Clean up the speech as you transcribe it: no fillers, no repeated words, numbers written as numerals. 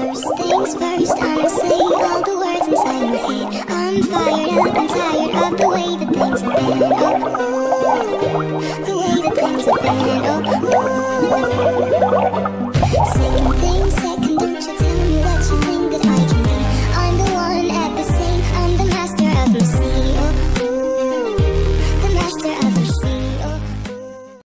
First things first, I'ma say all the words inside my head. I'm fired up and tired of the way that things have been.